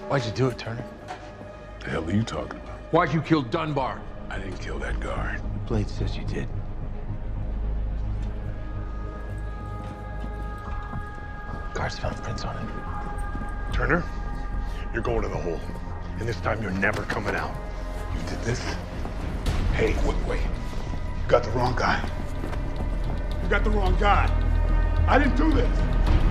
Why'd you do it, Turner? The hell are you talking about? Why'd you kill Dunbar? I didn't kill that guard. The blade says you did. Guards found prints on it. Turner, you're going to the hole. And this time you're never coming out. You did this? Hey, wait. You got the wrong guy. You got the wrong guy. I didn't do this.